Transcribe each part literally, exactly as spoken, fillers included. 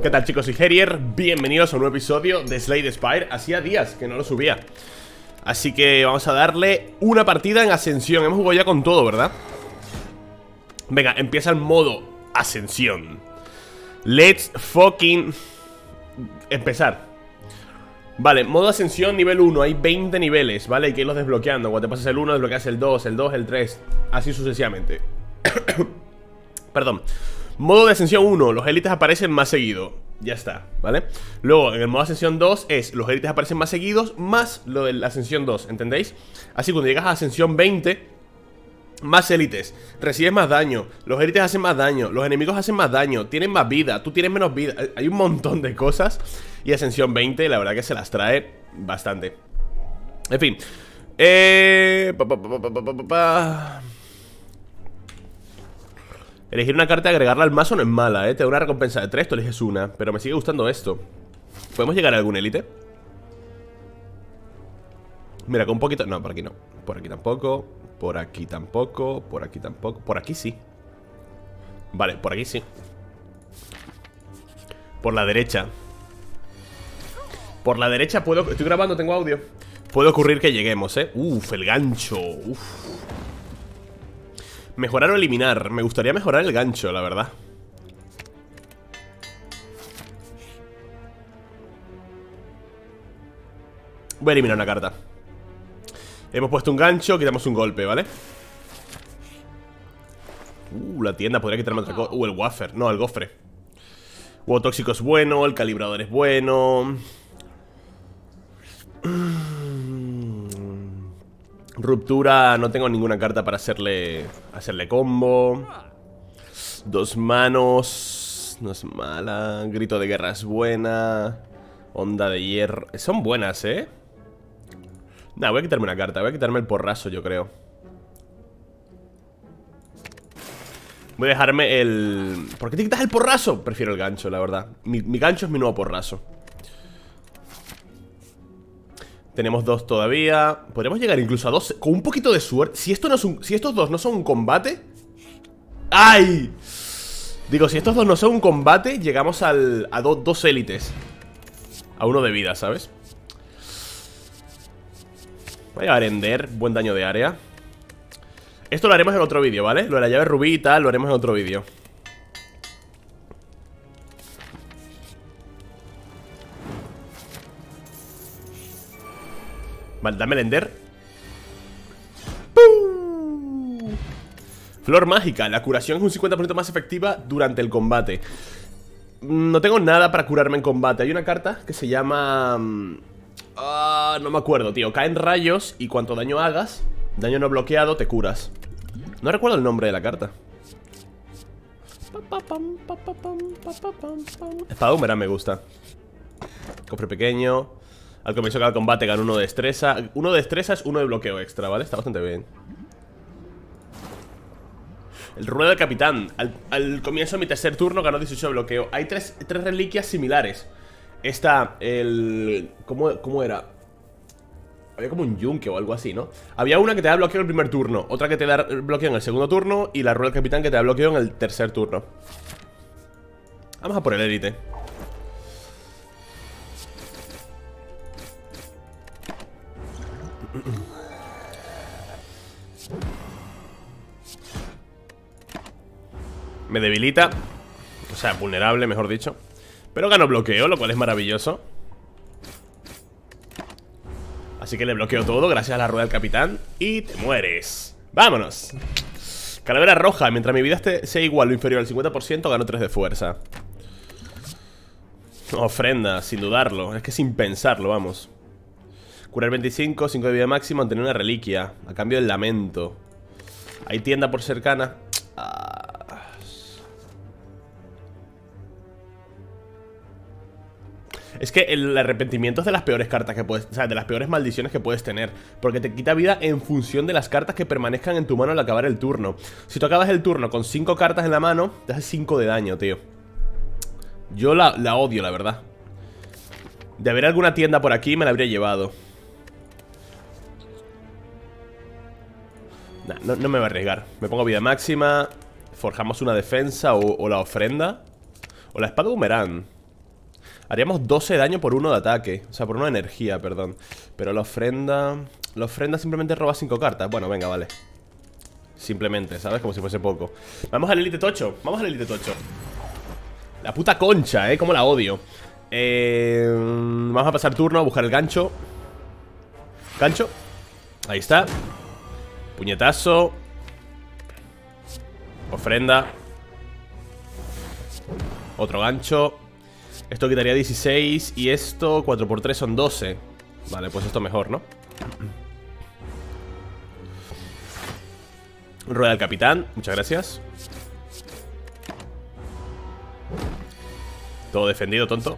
¿Qué tal, chicos? Soy Herier, bienvenidos a un nuevo episodio de Slay the Spire. Hacía días que no lo subía, así que vamos a darle una partida en Ascensión. Hemos jugado ya con todo, ¿verdad? Venga, empieza el modo Ascensión. Let's fucking empezar. Vale, modo Ascensión nivel uno. Hay veinte niveles, ¿vale? Hay que irlos desbloqueando. Cuando te pasas el uno, desbloqueas el dos, el dos, el tres, así sucesivamente. Perdón. Modo de Ascensión uno, los élites aparecen más seguido. Ya está, ¿vale? Luego, en el modo Ascensión dos es los élites aparecen más seguidos, más lo de la Ascensión dos, ¿entendéis? Así, cuando llegas a Ascensión veinte, más élites, recibes más daño, los élites hacen más daño, los enemigos hacen más daño, tienen más vida, tú tienes menos vida. Hay un montón de cosas. Y Ascensión veinte, la verdad que se las trae bastante. En fin. Eh... Pa, pa, pa, pa, pa, pa, pa. Elegir una carta y agregarla al mazo no es mala, ¿eh? Te da una recompensa de tres, tú eliges una. Pero me sigue gustando esto. ¿Podemos llegar a algún élite? Mira, con un poquito... No, por aquí no. Por aquí tampoco. Por aquí tampoco. Por aquí tampoco. Por aquí sí. Vale, por aquí sí. Por la derecha. Por la derecha puedo... Estoy grabando, tengo audio. Puede ocurrir que lleguemos, ¿eh? Uf, el gancho. Uf. Mejorar o eliminar. Me gustaría mejorar el gancho, la verdad. Voy a eliminar una carta. Hemos puesto un gancho, quitamos un golpe, ¿vale? Uh, la tienda, podría quitarme otra cosa. Uh, el wafer, no, el gofre. Huevo tóxico es bueno, el calibrador es bueno. Ruptura, no tengo ninguna carta para hacerle Hacerle combo. Dos manos, no es mala. Grito de guerra es buena. Onda de hierro, son buenas, ¿eh? Nah, voy a quitarme una carta. Voy a quitarme el porrazo, yo creo. Voy a dejarme el... ¿Por qué te quitas el porrazo? Prefiero el gancho, la verdad. Mi, mi gancho es mi nuevo porrazo. Tenemos dos todavía. Podríamos llegar incluso a dos con un poquito de suerte. Si esto no es un, si estos dos no son un combate. ¡Ay! Digo, si estos dos no son un combate, llegamos al, a do, dos élites. A uno de vida, ¿sabes? Voy a arender, buen daño de área. Esto lo haremos en otro vídeo, ¿vale? Lo de la llave rubí y tal, lo haremos en otro vídeo. Vale, dame el ender. ¡Pum! Flor mágica, la curación es un cincuenta por ciento más efectiva durante el combate. No tengo nada para curarme en combate. Hay una carta que se llama... Uh, no me acuerdo, tío. Caen rayos y cuanto daño hagas, daño no bloqueado, te curas. No recuerdo el nombre de la carta. Espada húmera me gusta. Cofre pequeño. Al comienzo de cada combate gana uno de destreza. Uno de destreza es uno de bloqueo extra, ¿vale? Está bastante bien. El ruedo del capitán. Al, al comienzo de mi tercer turno ganó dieciocho de bloqueo. Hay tres, tres reliquias similares. Está el... ¿Cómo, cómo era? Había como un yunque o algo así, ¿no? Había una que te da bloqueo en el primer turno, otra que te da bloqueo en el segundo turno y la rueda del capitán que te da bloqueo en el tercer turno. Vamos a por el élite. Me debilita. O sea, vulnerable, mejor dicho. Pero gano bloqueo, lo cual es maravilloso. Así que le bloqueo todo gracias a la rueda del capitán. Y te mueres. ¡Vámonos! Calavera roja. Mientras mi vida esté, sea igual o inferior al cincuenta por ciento, gano tres de fuerza. Ofrenda, sin dudarlo. Es que sin pensarlo, vamos. Curar veinticinco, cinco de vida máxima, mantener una reliquia a cambio del lamento. Hay tienda por cercana. Ah. Es que el arrepentimiento es de las peores cartas que puedes... O sea, de las peores maldiciones que puedes tener. Porque te quita vida en función de las cartas que permanezcan en tu mano al acabar el turno. Si tú acabas el turno con cinco cartas en la mano, te hace cinco de daño, tío. Yo la, la odio, la verdad. De haber alguna tienda por aquí me la habría llevado. Nah, no, no me voy a arriesgar. Me pongo vida máxima. Forjamos una defensa o, o la ofrenda. O la espada boomerang. Haríamos doce de daño por uno de ataque. O sea, por uno de energía, perdón. Pero la ofrenda... La ofrenda simplemente roba cinco cartas. Bueno, venga, vale. Simplemente, ¿sabes? Como si fuese poco. Vamos al Elite Tocho. Vamos al Elite Tocho. La puta concha, ¿eh? Como la odio. Eh... Vamos a pasar turno a buscar el gancho. Gancho. Ahí está. Puñetazo. Ofrenda. Otro gancho. Esto quitaría dieciséis. Y esto, cuatro por tres son doce. Vale, pues esto mejor, ¿no? Rueda del capitán, muchas gracias. Todo defendido, tonto.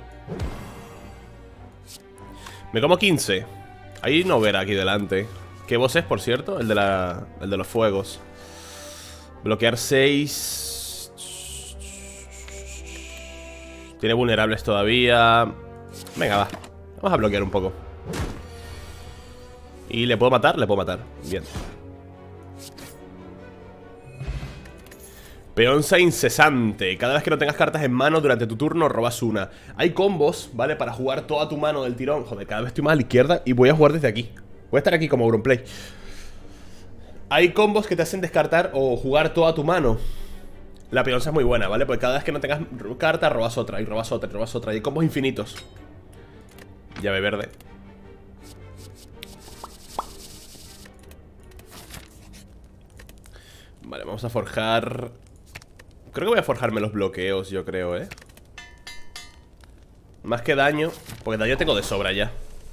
Me como quince. Hay no ver aquí delante. ¿Qué boss es, por cierto? El de la... El de los fuegos. Bloquear seis. Tiene vulnerables todavía. Venga, va. Vamos a bloquear un poco. ¿Y le puedo matar? Le puedo matar. Bien. Peonza incesante. Cada vez que no tengas cartas en mano durante tu turno, robas una. Hay combos, ¿vale? Para jugar toda tu mano del tirón. Joder, cada vez estoy más a la izquierda y voy a jugar desde aquí. Voy a estar aquí como Auronplay. Hay combos que te hacen descartar o jugar toda tu mano. La peonza es muy buena, ¿vale? Porque cada vez que no tengas carta, robas otra, y robas otra, y robas otra. Y hay combos infinitos. Llave verde. Vale, vamos a forjar... Creo que voy a forjarme los bloqueos, yo creo, ¿eh? Más que daño, porque daño tengo de sobra ya.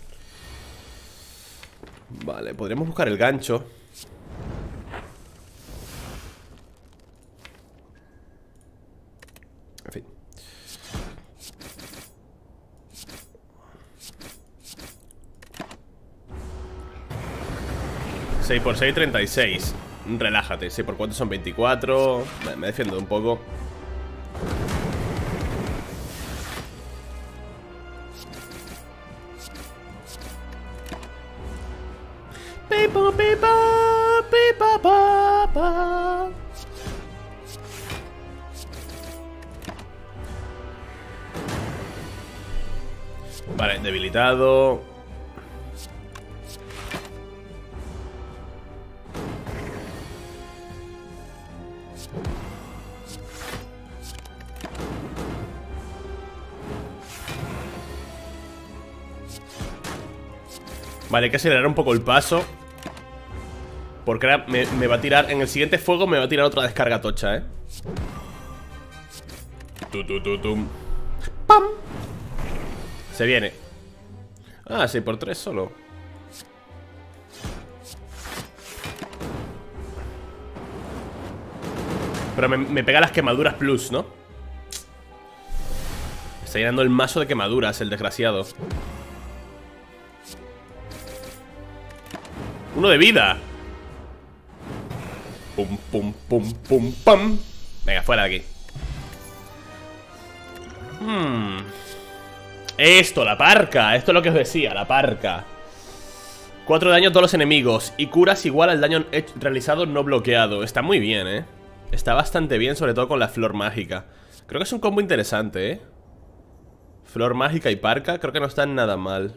Vale, podríamos buscar el gancho. En fin. seis por seis, treinta y seis. Relájate, seis por cuatro son veinticuatro. Me, me defiendo un poco. Pipa, pipa, pipa, pa, pa. Vale, debilitado. Vale, hay que acelerar un poco el paso. Porque ahora me, me va a tirar... En el siguiente fuego me va a tirar otra descarga tocha, ¿eh? Tu, tu, tu, tum. ¡Pam! Se viene. Ah, seis por tres solo. Pero me, me pega las quemaduras plus, ¿no? Está llenando el mazo de quemaduras, el desgraciado. Uno de vida. Pum, pum, pum, pum, pum. Venga, fuera de aquí. Hmm. Esto, la parca. Esto es lo que os decía, la parca. cuatro de daño a todos los enemigos. Y curas igual al daño realizado no bloqueado. Está muy bien, eh. Está bastante bien, sobre todo con la flor mágica. Creo que es un combo interesante, eh. Flor mágica y parca. Creo que no están nada mal.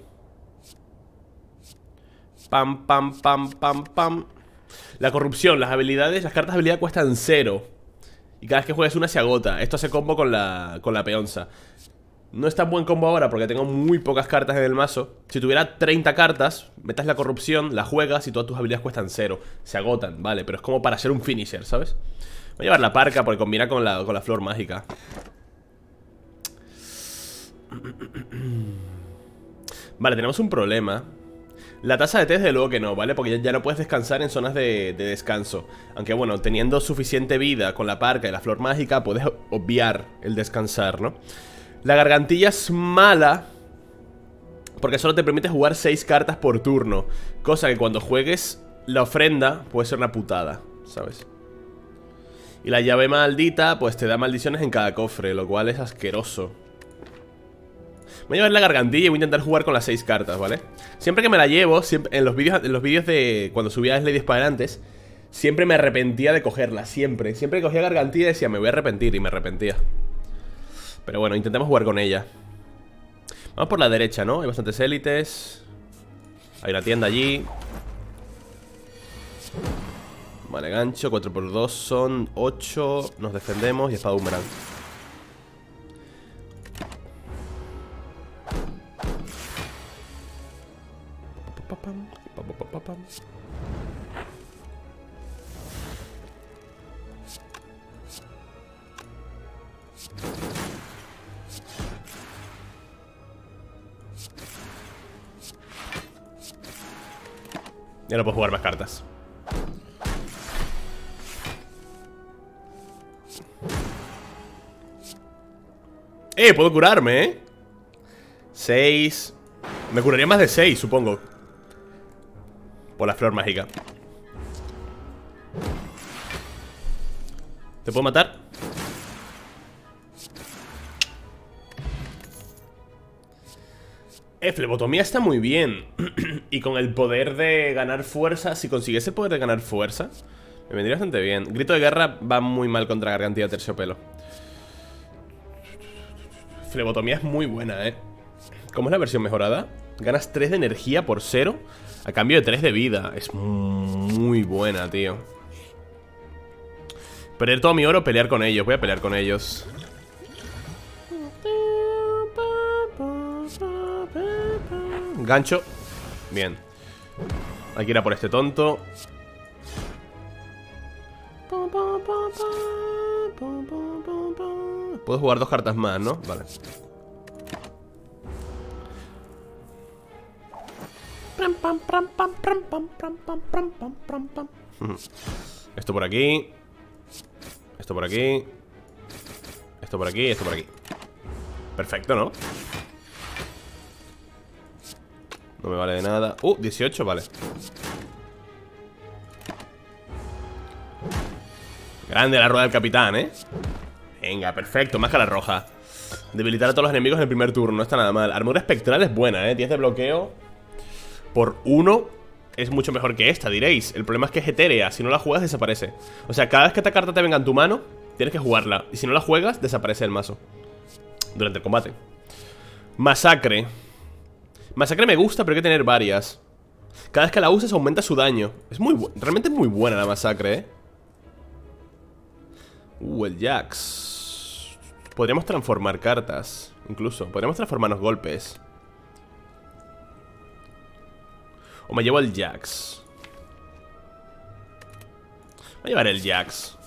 Pam, pam, pam, pam, pam. La corrupción, las habilidades, las cartas de habilidad cuestan cero. Y cada vez que juegues una se agota. Esto hace combo con la, con la peonza. No es tan buen combo ahora porque tengo muy pocas cartas en el mazo. Si tuviera treinta cartas, metas la corrupción, la juegas y todas tus habilidades cuestan cero. Se agotan, vale, pero es como para ser un finisher, ¿sabes? Voy a llevar la parca porque combina con la, con la flor mágica. Vale, tenemos un problema. La tasa de té desde luego que no, ¿vale? Porque ya, ya no puedes descansar en zonas de, de descanso. Aunque bueno, teniendo suficiente vida con la parca y la flor mágica, puedes obviar el descansar, ¿no? La gargantilla es mala porque solo te permite jugar seis cartas por turno. Cosa que cuando juegues la ofrenda puede ser una putada, ¿sabes? Y la llave maldita pues te da maldiciones en cada cofre, lo cual es asqueroso. Voy a llevar la gargantilla y voy a intentar jugar con las seis cartas, ¿vale? Siempre que me la llevo, siempre, en los vídeos en los vídeos de cuando subía a Slay Spire antes, siempre me arrepentía de cogerla, siempre. Siempre que cogía gargantilla decía, me voy a arrepentir, y me arrepentía. Pero bueno, intentemos jugar con ella. Vamos por la derecha, ¿no? Hay bastantes élites. Hay una tienda allí. Vale, gancho, cuatro por dos son ocho. Nos defendemos y espada boomerang. Ya no puedo jugar más cartas. Eh, puedo curarme, eh seis. Me curaría más de seis, supongo. Por la flor mágica. ¿Te puedo matar? Eh, flebotomía está muy bien. Y con el poder de ganar fuerza, si consiguiese el poder de ganar fuerza, me vendría bastante bien. Grito de guerra va muy mal contra Gargantía de Terciopelo. Flebotomía es muy buena, eh. ¿Cómo es la versión mejorada? Ganas tres de energía por cero a cambio de tres de vida. Es muy buena, tío. Perder todo mi oro, pelear con ellos. Voy a pelear con ellos. Gancho. Bien. Hay que ir a por este tonto. Puedo jugar dos cartas más, ¿no? Vale. Esto por aquí. Esto por aquí. Esto por aquí, esto por aquí. Perfecto, ¿no? No me vale de nada. Uh, dieciocho, vale. Grande la rueda del capitán, ¿eh? Venga, perfecto, máscara roja. Debilitar a todos los enemigos en el primer turno, no está nada mal. Armadura espectral es buena, ¿eh? diez de bloqueo por uno es mucho mejor que esta, diréis. El problema es que es etérea, si no la juegas desaparece. O sea, cada vez que esta carta te venga en tu mano, tienes que jugarla. Y si no la juegas, desaparece el mazo durante el combate. Masacre. Masacre me gusta, pero hay que tener varias. Cada vez que la uses aumenta su daño. Es muy bu- realmente es muy buena la masacre, ¿eh? Uh, el Jax. Podríamos transformar cartas. Incluso, podríamos transformarnos golpes. O me llevo el Jax. Voy a llevar el Jax.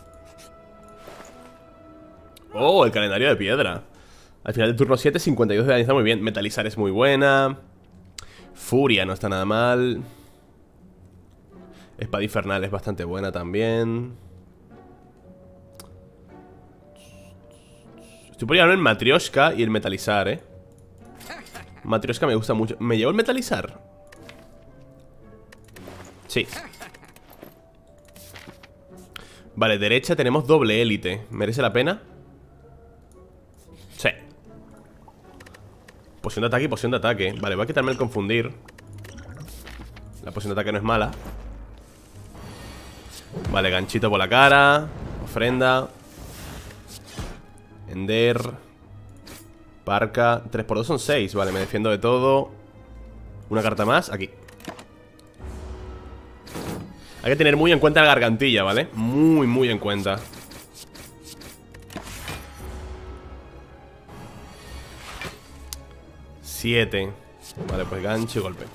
Oh, el calendario de piedra. Al final del turno siete, cincuenta y dos de daño, está muy bien. Metalizar es muy buena. Furia no está nada mal. Espada infernal es bastante buena también. Estoy por llevarme el Matryoshka y el metalizar, eh. Matryoshka me gusta mucho. ¿Me llevo el metalizar? Sí. Vale, derecha tenemos doble élite. ¿Merece la pena? Sí. Poción de ataque y poción de ataque. Vale, voy a quitarme el confundir. La poción de ataque no es mala. Vale, ganchito por la cara. Ofrenda. Ender. Parca. tres por dos son seis. Vale, me defiendo de todo. Una carta más, aquí. Hay que tener muy en cuenta la gargantilla, ¿vale? Muy, muy en cuenta. Siete. Vale, pues gancho y golpe.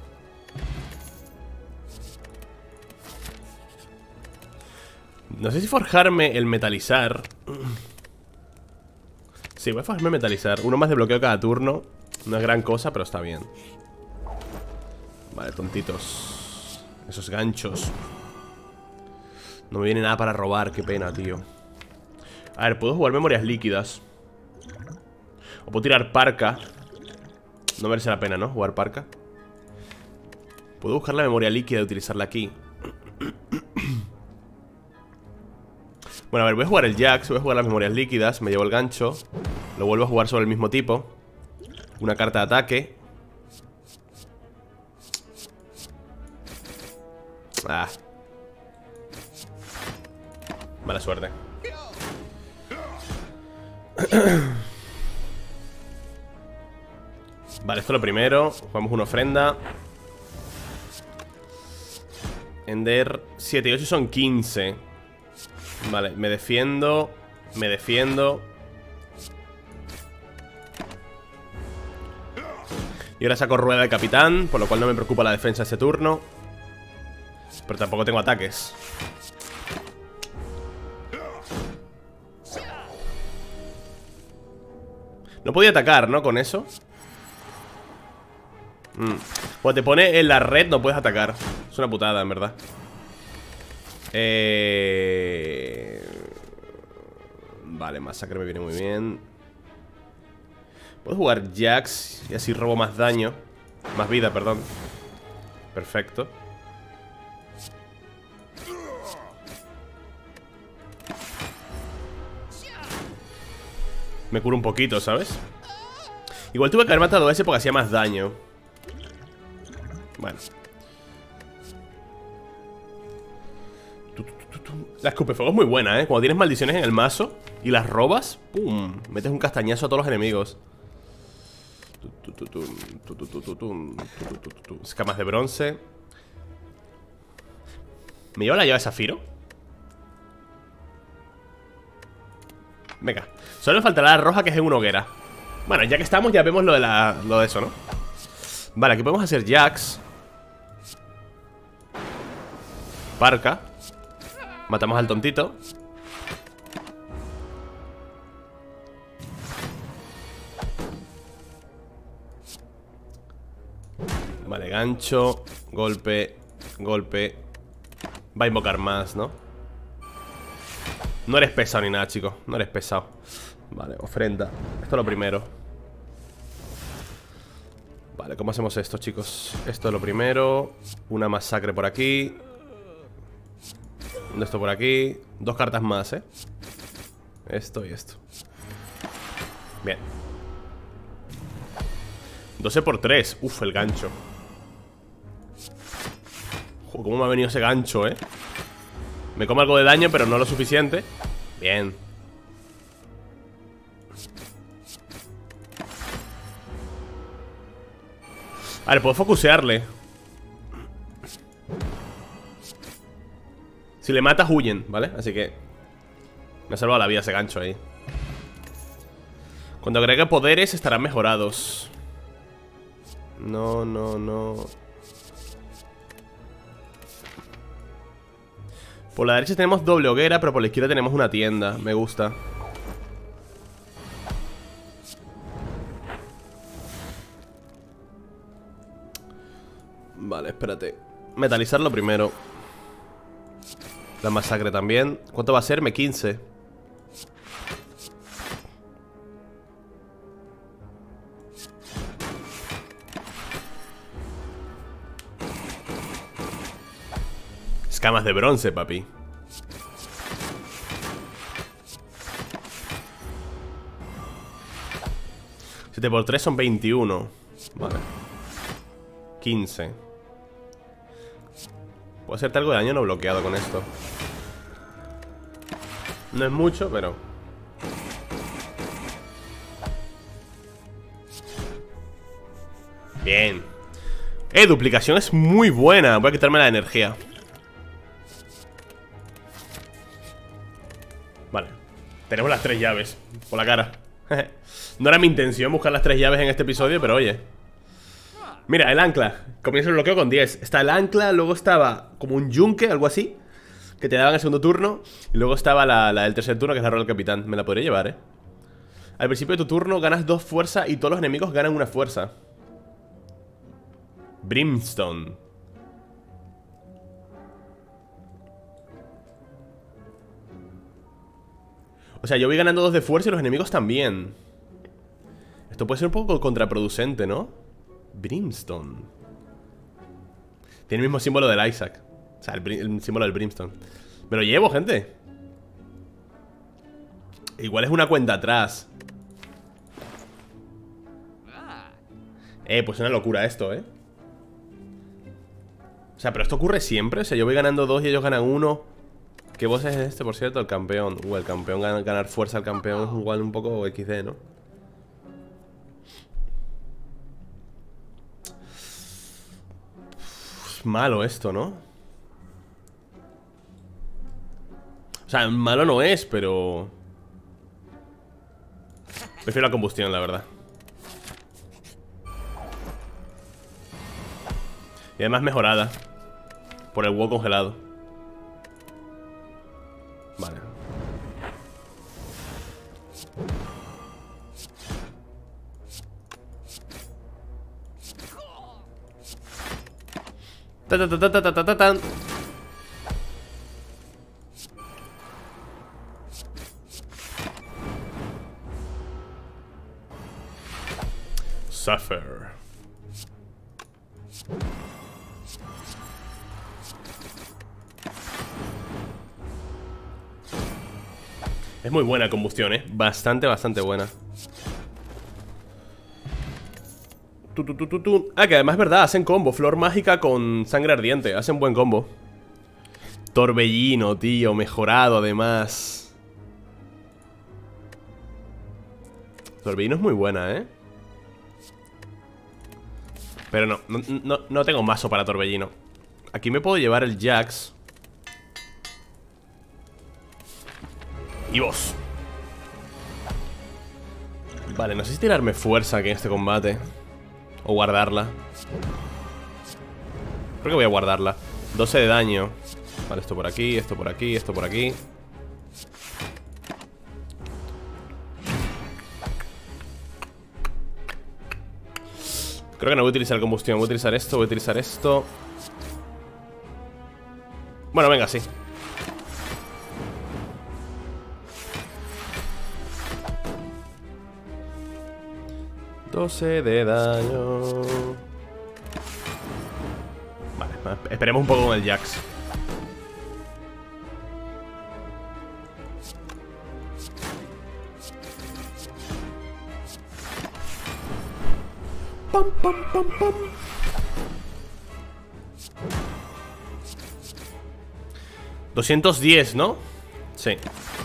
No sé si forjarme el metalizar. Sí, voy a forjarme el metalizar. Uno más de bloqueo cada turno. No es gran cosa, pero está bien. Vale, tontitos. Esos ganchos. No me viene nada para robar, qué pena, tío. A ver, puedo jugar memorias líquidas. O puedo tirar parca. No merece la pena, ¿no? Jugar parca. Puedo buscar la memoria líquida y utilizarla aquí. Bueno, a ver, voy a jugar el Jax. Voy a jugar las memorias líquidas. Me llevo el gancho. Lo vuelvo a jugar sobre el mismo tipo. Una carta de ataque. Ah. Mala suerte. Vale, esto es lo primero. Jugamos una ofrenda. Ender siete y ocho son quince. Vale, me defiendo. Me defiendo. Y ahora saco rueda de capitán, por lo cual no me preocupa la defensa este turno. Pero tampoco tengo ataques. No podía atacar, ¿no? Con eso. mm. Cuando te pone en la red no puedes atacar. Es una putada, en verdad. Eh... Vale, masacre me viene muy bien. Puedo jugar Jax y así robo más daño. Más vida, perdón. Perfecto. Me curo un poquito, ¿sabes? Igual tuve que haber matado a ese porque hacía más daño. Bueno. La escupefuego es muy buena, ¿eh? Cuando tienes maldiciones en el mazo y las robas, ¡pum! Metes un castañazo a todos los enemigos. Escamas de bronce. ¿Me lleva la llave de zafiro? Venga. Solo me faltará la roja, que es en una hoguera. Bueno, ya que estamos, ya vemos lo de, la, lo de eso, ¿no? Vale, aquí podemos hacer Jax. Parca. Matamos al tontito. Vale, gancho. Golpe. Golpe. Va a invocar más, ¿no? No eres pesado ni nada, chicos. No eres pesado. Vale, ofrenda. Esto es lo primero. Vale, ¿cómo hacemos esto, chicos? Esto es lo primero. Una masacre por aquí. Esto por aquí. Dos cartas más, ¿eh? Esto y esto. Bien. doce por tres. Uf, el gancho. Joder, cómo me ha venido ese gancho, ¿eh? Me come algo de daño, pero no lo suficiente. Bien. A ver, puedo focusearle. Si le matas, huyen, ¿vale? Así que me ha salvado la vida ese gancho ahí. Cuando agregue poderes estarán mejorados. No, no, no. Por la derecha tenemos doble hoguera, pero por la izquierda tenemos una tienda. Me gusta. Vale, espérate. Metalizarlo primero. La masacre también. ¿Cuánto va a ser? Me quince. Escamas de bronce, papi. siete por tres son veintiuno. Vale. quince. Puedo hacerte algo de daño no bloqueado con esto. No es mucho, pero... Bien. Eh, duplicación es muy buena. Voy a quitarme la energía. Vale. Tenemos las tres llaves. Por la cara. No era mi intención buscar las tres llaves en este episodio, pero oye. Mira, el ancla. Comienza el bloqueo con diez. Está el ancla, luego estaba como un yunque, algo así, que te daban el segundo turno. Y luego estaba la, la del tercer turno, que es la rueda del capitán. Me la podría llevar, eh. Al principio de tu turno ganas dos fuerza y todos los enemigos ganan una fuerza. Brimstone. O sea, yo voy ganando dos de fuerza y los enemigos también. Esto puede ser un poco contraproducente, ¿no? Brimstone. Tiene el mismo símbolo del Isaac. O sea, el, el símbolo del Brimstone. Me lo llevo, gente. Igual es una cuenta atrás. Eh, pues es una locura esto, ¿eh? O sea, pero esto ocurre siempre. O sea, yo voy ganando dos y ellos ganan uno. ¿Qué boss es este, por cierto? El campeón. Uh, el campeón, ganar, ganar fuerza al campeón es igual un poco equis de, ¿no? es malo esto, ¿no? O sea, malo no es, pero... prefiero la combustión, la verdad. Y además mejorada por el huevo congelado. Vale. Ta ta ta ta ta ta ta ta. Suffer. Es muy buena combustión, eh. Bastante, bastante buena. Tu, tu, tu, tu, tu. Ah, que además es verdad, hacen combo. Flor mágica con sangre ardiente. Hacen buen combo. Torbellino, tío, mejorado además. Torbellino es muy buena, eh. Pero no, no, no, no tengo mazo para Torbellino. Aquí me puedo llevar el Jax. Y vos. Vale, no sé si tirarme fuerza aquí en este combate o guardarla. Creo que voy a guardarla. doce de daño. Vale, esto por aquí, esto por aquí, esto por aquí. Creo que no voy a utilizar combustión. Voy a utilizar esto, voy a utilizar esto. Bueno, venga, sí. doce de daño. Vale, esperemos un poco con el Jax. Pam, pam, pam, pam. doscientos diez, ¿no? Sí.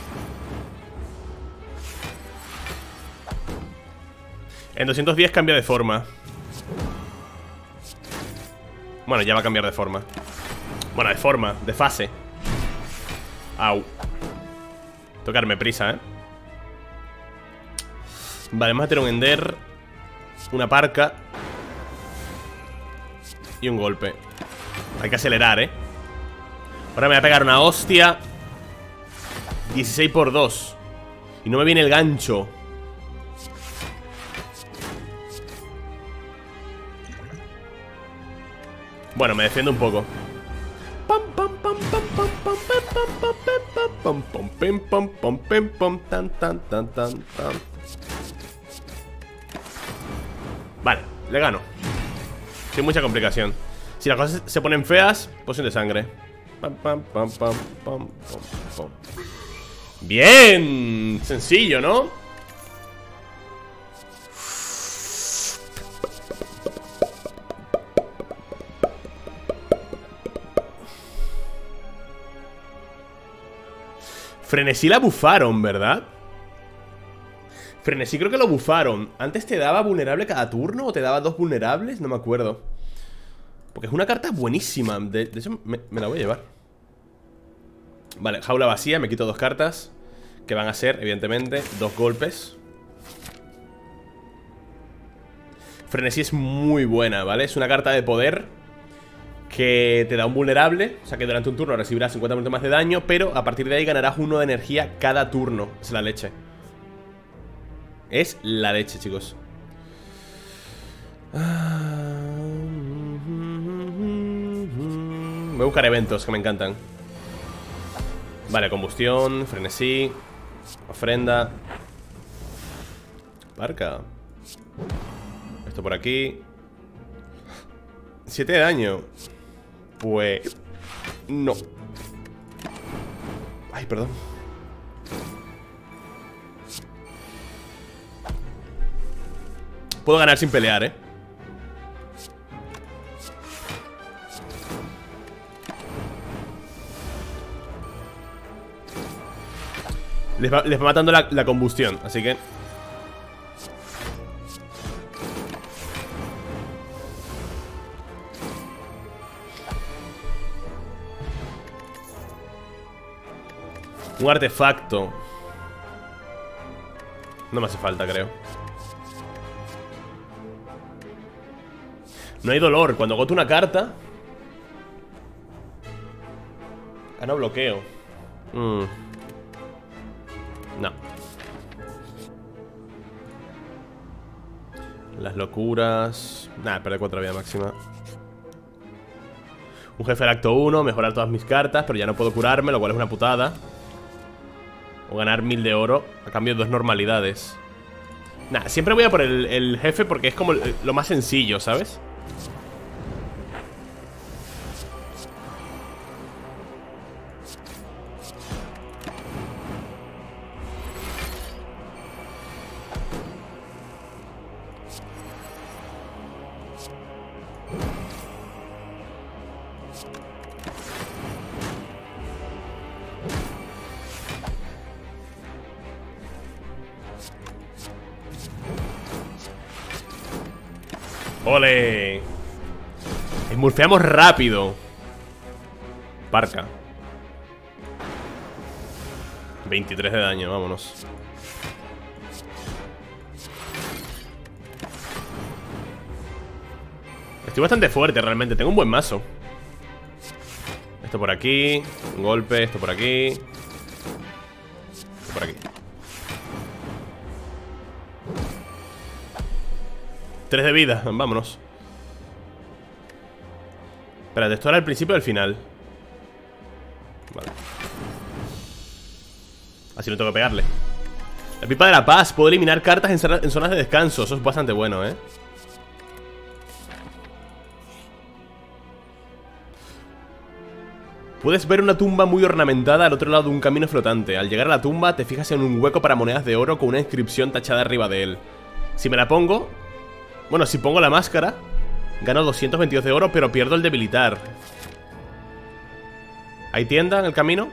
En doscientos diez cambia de forma. Bueno, ya va a cambiar de forma. Bueno, de forma, de fase. Au. Tocarme prisa, ¿eh? Vale, vamos a tener un Ender, una Parca y un golpe. Hay que acelerar, ¿eh? Ahora me voy a pegar una hostia. dieciséis por dos. Y no me viene el gancho. Bueno, me defiendo un poco. Pam pam pam pam pam pam pam pam pam pam pam pam pam pam tan tan tan tan tan. Vale, le gano. Sin mucha complicación. Si las cosas se ponen feas, poción de sangre. Pam pam pam pam pam pam pam. Bien, sencillo, ¿no? Frenesí la bufaron, ¿verdad? Frenesí creo que lo bufaron. Antes te daba vulnerable cada turno o te daba dos vulnerables, no me acuerdo. Porque es una carta buenísima. De, de hecho, me, me la voy a llevar. Vale, jaula vacía, me quito dos cartas. Que van a ser, evidentemente, dos golpes. Frenesí es muy buena, ¿vale? Es una carta de poder que te da un vulnerable, o sea que durante un turno recibirás cincuenta puntos más de daño, pero a partir de ahí ganarás uno de energía cada turno. Es la leche. Es la leche, chicos. Voy a buscar eventos que me encantan. Vale, combustión, frenesí, ofrenda, Parca. Esto por aquí. siete de daño. Pues... no. Ay, perdón. Puedo ganar sin pelear, ¿eh? Les va, les va matando la, la combustión, así que... Un artefacto. No me hace falta, creo. No hay dolor. Cuando agoto una carta gano bloqueo. mm. No. Las locuras. Nada, perder cuatro vida máxima. Un jefe del acto uno, mejorar todas mis cartas, pero ya no puedo curarme, lo cual es una putada. O ganar mil de oro a cambio de dos normalidades. Nah, siempre voy a por el, el jefe porque es como lo más sencillo, ¿sabes? ¡Ole! Smurfeamos rápido. Parca. veintitrés de daño, vámonos. Estoy bastante fuerte realmente, tengo un buen mazo. Esto por aquí, un golpe, esto por aquí, esto por aquí. Tres de vida, vámonos. Espérate, esto era el principio del final. Vale. Así no tengo que pegarle. La pipa de la paz, puedo eliminar cartas en, en zonas de descanso. Eso es bastante bueno, eh. Puedes ver una tumba muy ornamentada al otro lado de un camino flotante. Al llegar a la tumba te fijas en un hueco para monedas de oro con una inscripción tachada arriba de él. Si me la pongo... Bueno, si pongo la máscara gano doscientos veintidós de oro, pero pierdo el debilitar. ¿Hay tienda en el camino?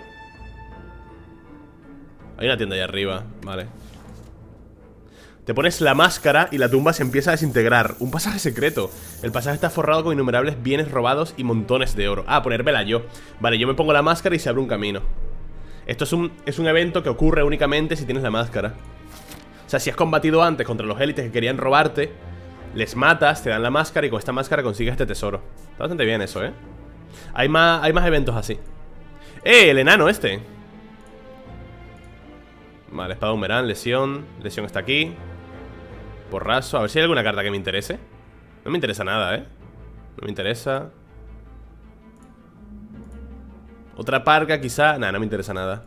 Hay una tienda ahí arriba, vale. Te pones la máscara y la tumba se empieza a desintegrar. Un pasaje secreto. El pasaje está forrado con innumerables bienes robados y montones de oro. Ah, ponérmela yo. Vale, yo me pongo la máscara y se abre un camino. Esto es un, es un evento que ocurre únicamente si tienes la máscara. O sea, si has combatido antes contra los élites que querían robarte, les matas, te dan la máscara y con esta máscara consigues este tesoro. Está bastante bien eso, ¿eh? Hay más, hay más eventos así. ¡Eh! El enano este. Vale, espada humerán, lesión. Lesión está aquí. Porrazo, a ver si hay alguna carta que me interese. No me interesa nada, ¿eh? No me interesa. Otra parca quizá. Nah, no me interesa nada.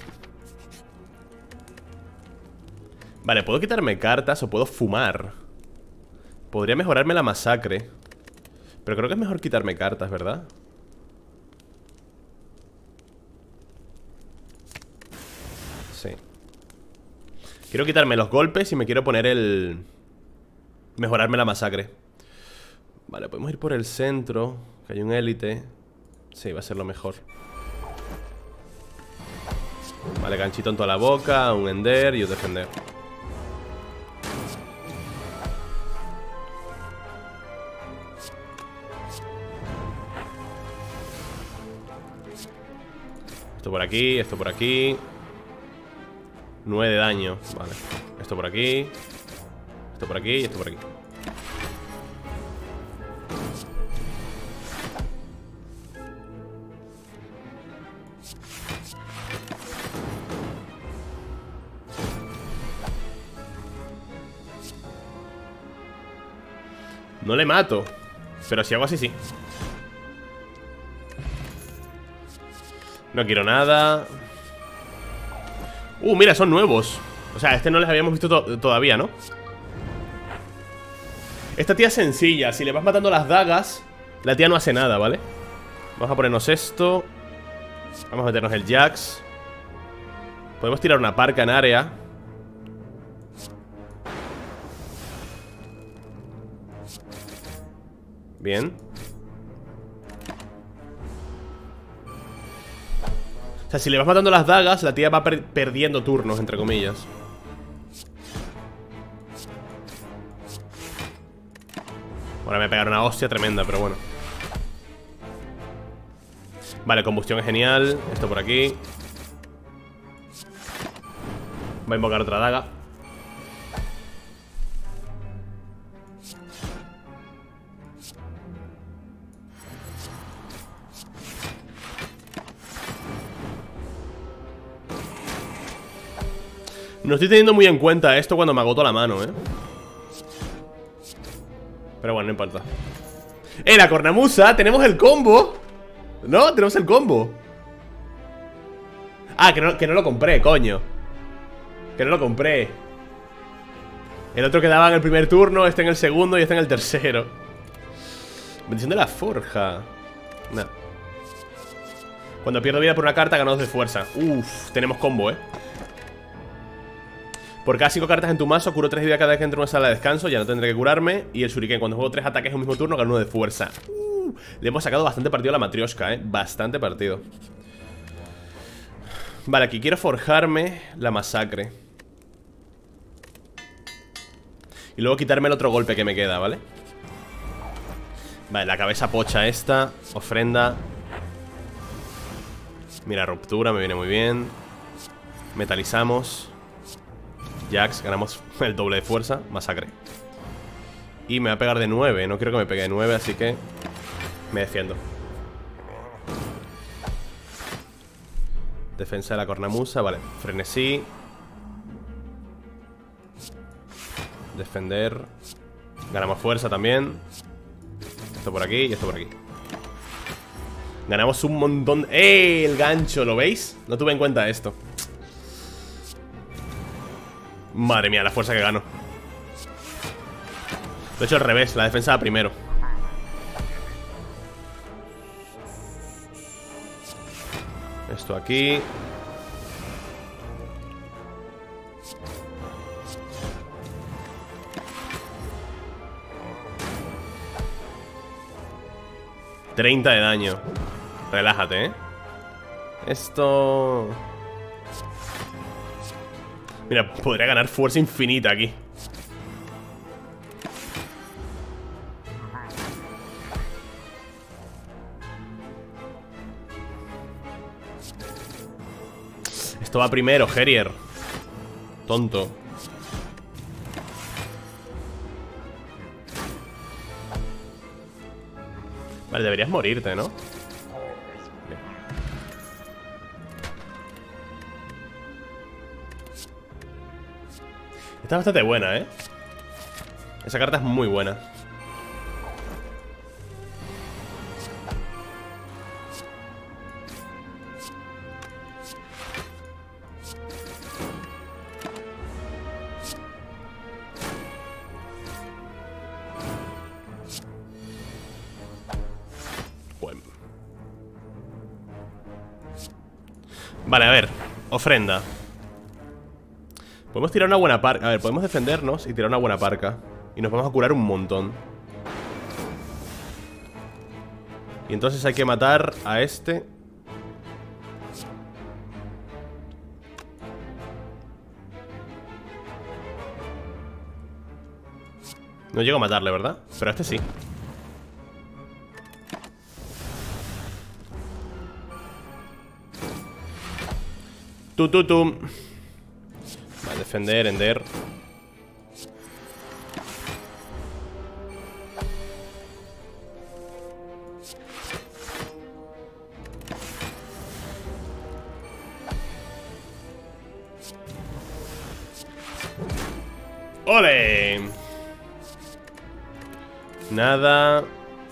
Vale, puedo quitarme cartas o puedo fumar. Podría mejorarme la masacre, pero creo que es mejor quitarme cartas, ¿verdad? Sí. Quiero quitarme los golpes y me quiero poner el... Mejorarme la masacre. Vale, podemos ir por el centro, que hay un élite. Sí, va a ser lo mejor. Vale, ganchito en toda la boca, un ender y un defender. Esto por aquí, esto por aquí. nueve de daño, vale. Esto por aquí. Esto por aquí y esto por aquí. No le mato, pero si hago así, sí. No quiero nada. Uh, mira, son nuevos. O sea, este no les habíamos visto to todavía, ¿no? Esta tía es sencilla. Si le vas matando las dagas, la tía no hace nada, ¿vale? Vamos a ponernos esto. Vamos a meternos el Jax. Podemos tirar una parca en área. Bien. O sea, si le vas matando las dagas, la tía va per perdiendo turnos, entre comillas. Ahora me pegaron una hostia tremenda, pero bueno. Vale, combustión es genial. Esto por aquí. Va a invocar otra daga. No estoy teniendo muy en cuenta esto cuando me agoto la mano, ¿eh? Pero bueno, no importa. ¡Eh, la cornamusa! ¡Tenemos el combo! ¿No? Tenemos el combo. Ah, que no, que no lo compré, coño. Que no lo compré. El otro quedaba en el primer turno, este en el segundo y este en el tercero. Bendición de la forja. Nah. Cuando pierdo vida por una carta, gano dos de fuerza. Uf, tenemos combo, ¿eh? Por cada cinco cartas en tu mazo, curo tres de vida cada vez que entro en una sala de descanso. Ya no tendré que curarme. Y el shuriken, cuando juego tres ataques en un mismo turno, gano uno de fuerza. uh, Le hemos sacado bastante partido a la matrioshka, eh. Bastante partido. Vale, aquí quiero forjarme la masacre. Y luego quitarme el otro golpe que me queda, ¿vale? Vale, la cabeza pocha esta. Ofrenda. Mira, ruptura, me viene muy bien. Metalizamos. Jax, ganamos el doble de fuerza. Masacre. Y me va a pegar de nueve. No quiero que me pegue de nueve, así que me defiendo. Defensa de la cornamusa, vale. Frenesí. Defender. Ganamos fuerza también. Esto por aquí y esto por aquí. Ganamos un montón. ¡Eh! El gancho, ¿lo veis? No tuve en cuenta esto. Madre mía, la fuerza que gano. Lo he hecho al revés, la defensa va primero. Esto aquí. treinta de daño. Relájate, ¿eh? Esto... Mira, podría ganar fuerza infinita aquí. Esto va primero, Herier. Tonto. Vale, deberías morirte, ¿no? Está bastante buena, ¿eh? Esa carta es muy buena. Bueno. Vale, a ver. Ofrenda. Podemos tirar una buena parca. A ver, podemos defendernos y tirar una buena parca. Y nos vamos a curar un montón. Y entonces hay que matar a este. No llego a matarle, ¿verdad? Pero a este sí. Tu, tu, tu. Vale, defender, ender. ¡Ole! Nada.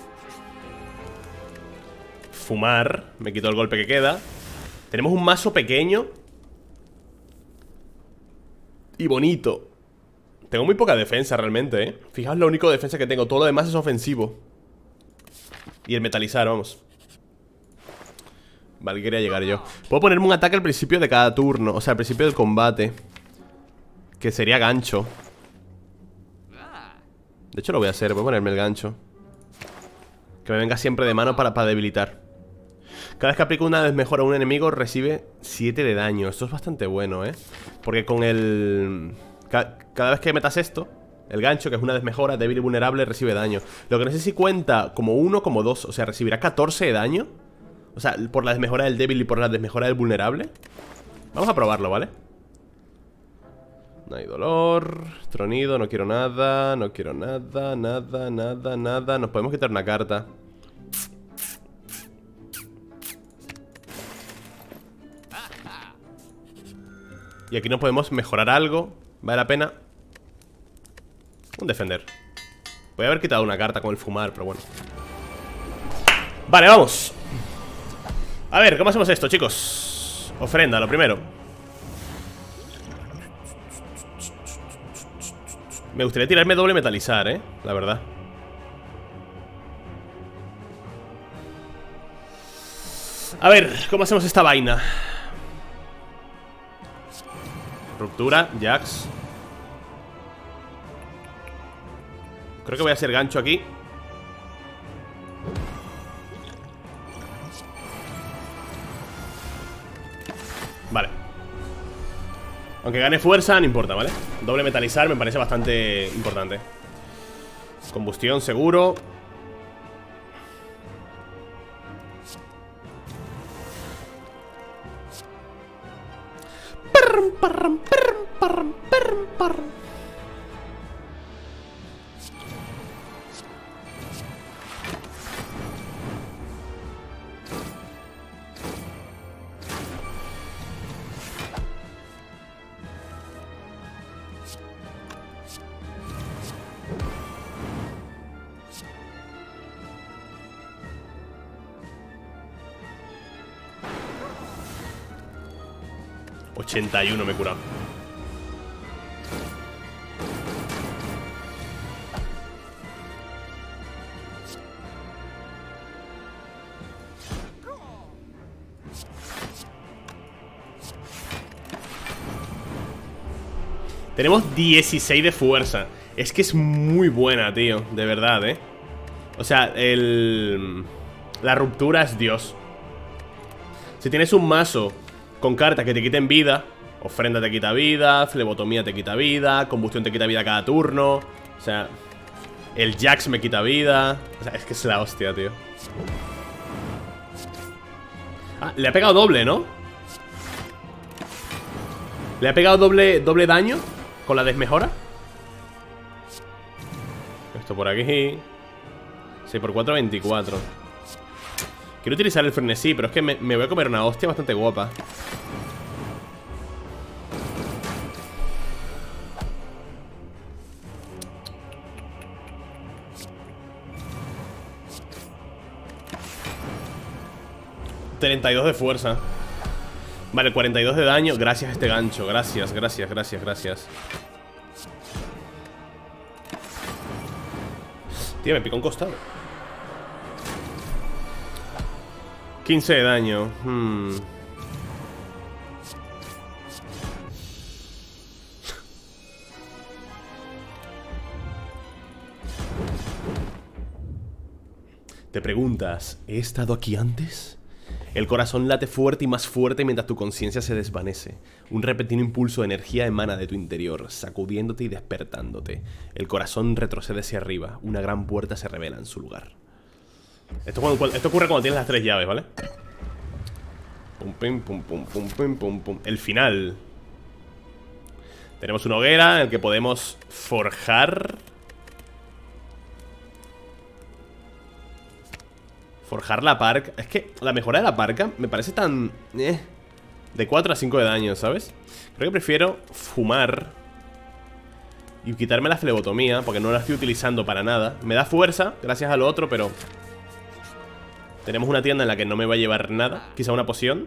Fumar. Me quito el golpe que queda. Tenemos un mazo pequeño y bonito. Tengo muy poca defensa realmente, ¿eh? Fijaos lo único de defensa que tengo. Todo lo demás es ofensivo. Y el metalizar, vamos. Vale, quería llegar yo. Puedo ponerme un ataque al principio de cada turno. O sea, al principio del combate, que sería gancho. De hecho lo voy a hacer, voy a ponerme el gancho. Que me venga siempre de mano para, para debilitar. Cada vez que aplico una desmejora a un enemigo recibe siete de daño. Esto es bastante bueno, ¿eh? Porque con el... Ca cada vez que metas esto, el gancho, que es una desmejora, débil y vulnerable, recibe daño. Lo que no sé si cuenta como uno o como dos. O sea, recibirá catorce de daño. O sea, por la desmejora del débil y por la desmejora del vulnerable. Vamos a probarlo, ¿vale? No hay dolor. Tronido, no quiero nada. No quiero nada, nada, nada, nada. Nos podemos quitar una carta. Y aquí nos podemos mejorar algo. Vale la pena. Un defender. Voy a haber quitado una carta con el fumar, pero bueno. Vale, vamos. A ver, ¿cómo hacemos esto, chicos? Ofrenda, lo primero. Me gustaría tirarme doble metalizar, eh, la verdad. A ver, ¿cómo hacemos esta vaina? Ruptura, Jax. Creo que voy a hacer gancho aquí. Vale. Aunque gane fuerza, no importa, ¿vale? Doble metalizar me parece bastante importante. Combustión seguro. Parram, parram, parram, parram, parram, parram. ochenta y uno me he curado. Tenemos dieciséis de fuerza. Es que es muy buena, tío. De verdad, eh. O sea, el... la ruptura es Dios. Si tienes un mazo con cartas que te quiten vida, ofrenda te quita vida, flebotomía te quita vida, combustión te quita vida cada turno. O sea, el Jax me quita vida. O sea, es que es la hostia, tío. Ah, le ha pegado doble, ¿no? Le ha pegado doble, doble daño con la desmejora. Esto por aquí. seis por cuatro, veinticuatro. Quiero utilizar el frenesí, pero es que me, me voy a comer una hostia bastante guapa. treinta y dos de fuerza. Vale, cuarenta y dos de daño. Gracias a este gancho. Gracias, gracias, gracias, gracias. Tío, me picó un costado. quince de daño. Hmm. Te preguntas, ¿he estado aquí antes? El corazón late fuerte y más fuerte mientras tu conciencia se desvanece. Un repentino impulso de energía emana de tu interior, sacudiéndote y despertándote. El corazón retrocede hacia arriba. Una gran puerta se revela en su lugar. Esto, cuando, esto ocurre cuando tienes las tres llaves, ¿vale? Pum, pum, pum, pum, pum, pum, pum, pum. El final. Tenemos una hoguera en la que podemos forjar. Forjar la parca. Es que la mejora de la parca me parece tan... Eh, de cuatro a cinco de daño, ¿sabes? Creo que prefiero fumar y quitarme la flebotomía, porque no la estoy utilizando para nada. Me da fuerza, gracias a lo otro, pero... tenemos una tienda en la que no me va a llevar nada. Quizá una poción.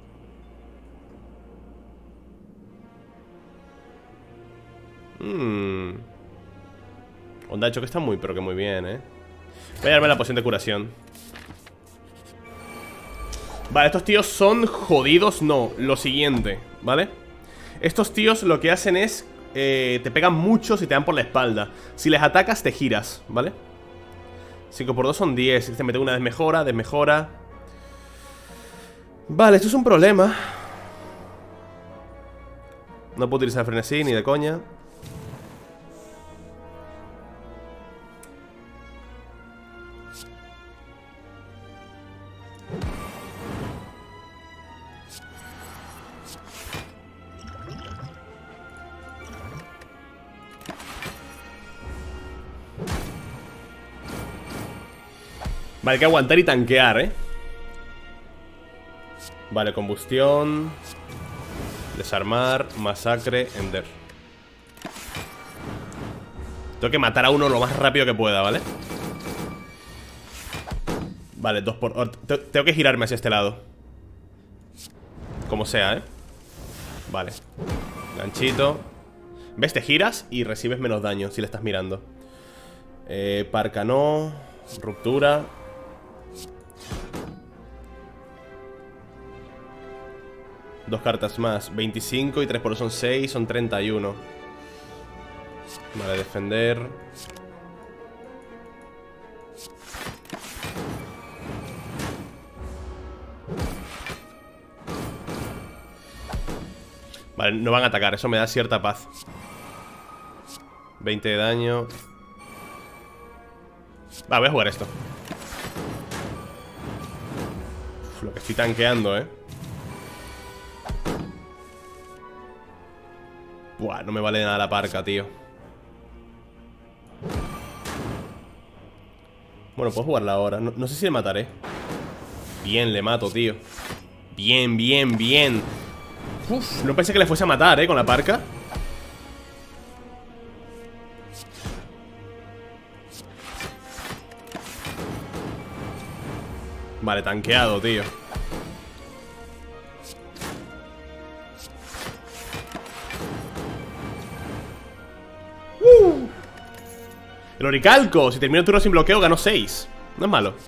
Mmm. Onda de choque está muy, pero que muy bien, eh. Voy a llevarme la poción de curación. Vale, estos tíos son jodidos. No, lo siguiente, ¿vale? Estos tíos lo que hacen es eh, te pegan muchos y te dan por la espalda. Si les atacas te giras, ¿vale? cinco por dos son diez. Te mete una desmejora, desmejora. Vale, esto es un problema. No puedo utilizar frenesí ni de coña. Vale, hay que aguantar y tanquear, ¿eh? Vale, combustión. Desarmar, masacre, ender. Tengo que matar a uno lo más rápido que pueda, ¿vale? Vale, dos por... Tengo que girarme hacia este lado. Como sea, ¿eh? Vale. Ganchito. ¿Ves? Te giras y recibes menos daño si le estás mirando. Eh, parca no. Ruptura. Dos cartas más. veinticinco y tres por dos son seis. Son treinta y uno. Vale, defender. Vale, no van a atacar. Eso me da cierta paz. veinte de daño. Va, voy a jugar esto. Uf, lo que estoy tanqueando, eh. Buah, no me vale nada la parca, tío. Bueno, puedo jugarla ahora. No, no sé si le mataré. Bien, le mato, tío. Bien, bien, bien. Uf, no pensé que le fuese a matar, eh, con la parca. Vale, tanqueado, tío. uh. El oricalco. Si termino el turno sin bloqueo, gano seis. No es malo.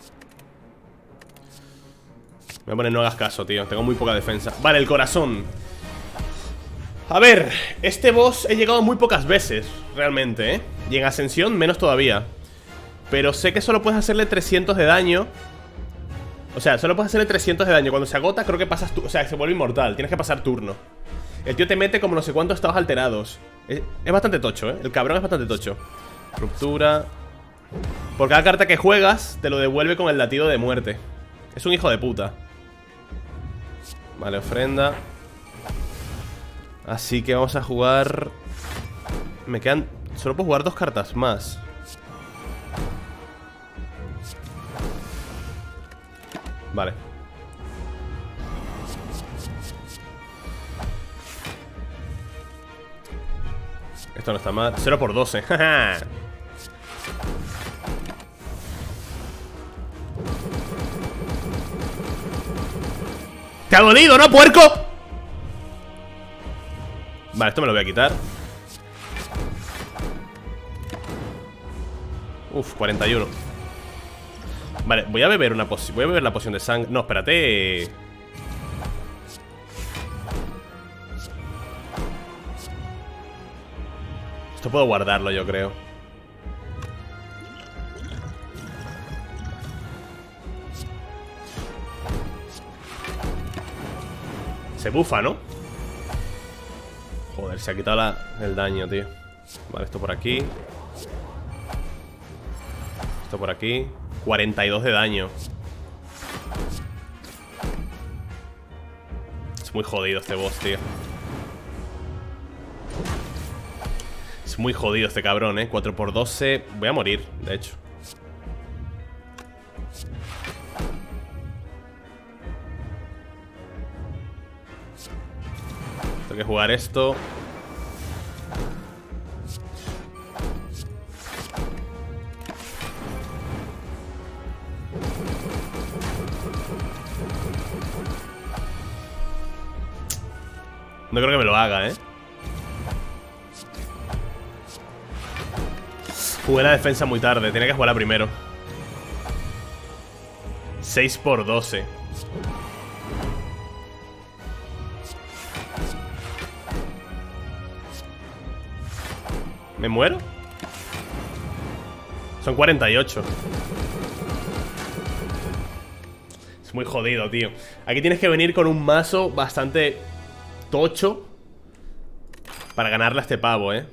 Me voy a poner no hagas caso, tío. Tengo muy poca defensa. Vale, el corazón. A ver, este boss he llegado muy pocas veces, realmente, ¿eh? Y en ascensión menos todavía. Pero sé que solo puedes hacerle trescientos de daño. O sea, solo puedes hacerle trescientos de daño. Cuando se agota creo que pasas tu... O sea, se vuelve inmortal. Tienes que pasar turno. El tío te mete como no sé cuántos estados alterados. Es, es bastante tocho, ¿eh? El cabrón es bastante tocho. Ruptura. Por cada carta que juegas te lo devuelve con el latido de muerte. Es un hijo de puta. Vale, ofrenda. Así que vamos a jugar... Me quedan... Solo puedo jugar dos cartas más. Vale. Esto no está mal. cero por doce. ¡Te ha dolido, no, puerco! Vale, esto me lo voy a quitar. Uf, cuarenta y uno. Vale, voy a beber una poción. Voy a beber la poción de sangre. No, espérate. Esto puedo guardarlo, yo creo. Se bufa, ¿no? Joder, se ha quitado la, el daño, tío. Vale, esto por aquí. Esto por aquí. cuarenta y dos de daño. Es muy jodido este boss, tío. Es muy jodido este cabrón, eh. cuatro por doce. Voy a morir, de hecho. Tengo que jugar esto. No creo que me lo haga, ¿eh? Jugué la defensa muy tarde. Tenía que jugarla primero. seis por doce. ¿Me muero? Son cuarenta y ocho. Es muy jodido, tío. Aquí tienes que venir con un mazo bastante tocho para ganarle a este pavo, eh.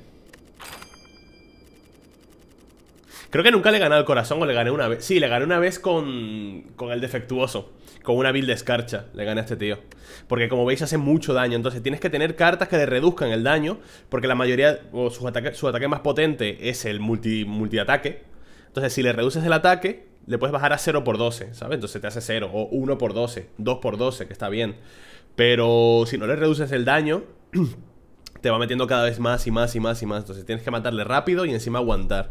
Creo que nunca le he ganado el corazón. O le gané una vez. Sí, le gané una vez con, con el defectuoso. Con una build de escarcha le gané a este tío. Porque como veis hace mucho daño. Entonces tienes que tener cartas que le reduzcan el daño. Porque la mayoría, o su ataque, su ataque más potente es el multi, multiataque. Entonces si le reduces el ataque, le puedes bajar a cero por doce, ¿sabes? Entonces te hace cero, o uno por doce, dos por doce, que está bien. Pero si no le reduces el daño, te va metiendo cada vez más y más y más y más. Entonces tienes que matarle rápido y encima aguantar.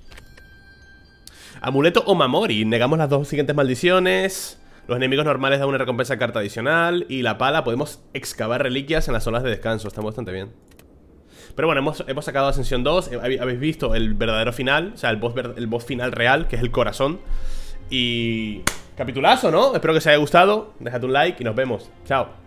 Amuleto o Mamori, negamos las dos siguientes maldiciones. Los enemigos normales dan una recompensa de carta adicional. Y la pala, podemos excavar reliquias en las zonas de descanso. Está bastante bien. Pero bueno, hemos, hemos sacado Ascensión dos. Habéis visto el verdadero final. O sea, el boss, el boss final real, que es el corazón. Y... capitulazo, ¿no? Espero que os haya gustado. Dejad un like y nos vemos. Chao.